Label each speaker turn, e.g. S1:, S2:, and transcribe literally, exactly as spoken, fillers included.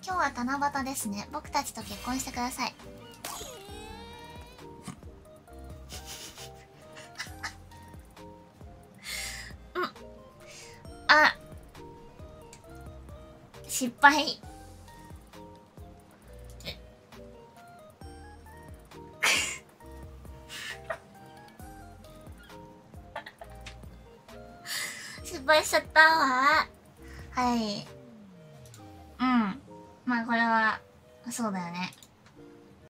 S1: 今日は七夕ですね。僕たちと結婚してください。うん。あ、失敗。失敗しちゃったわ。はい。うん。まあこれは、そうだよね。